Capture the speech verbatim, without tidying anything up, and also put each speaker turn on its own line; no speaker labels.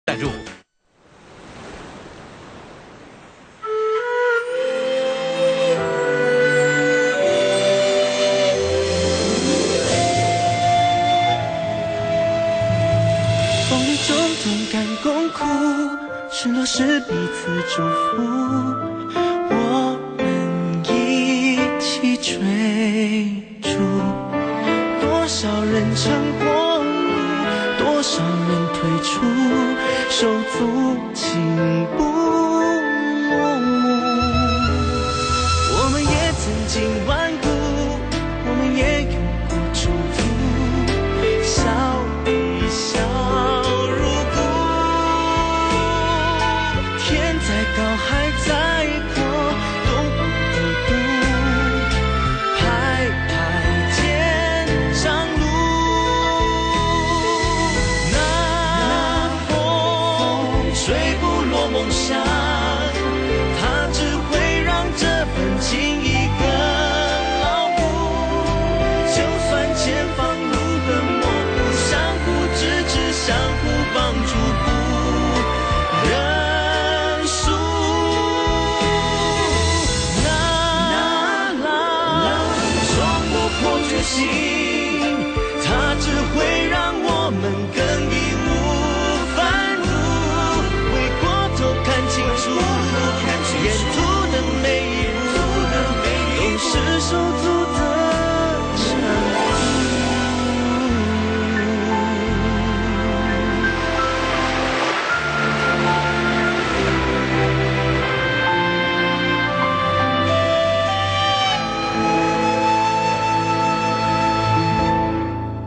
赞助。
风雨中同甘共苦，失落时彼此祝福，我们一起追逐。多少人成过路，多少人退出，手足情不落幕。我们也曾经顽固，我们也有过冲突，笑一笑如故。天再高，海再阔，都不孤独，拍拍肩上路。那风吹不落梦想，它只会让这份情谊更牢固。就算前方路很模糊，相互支持，相互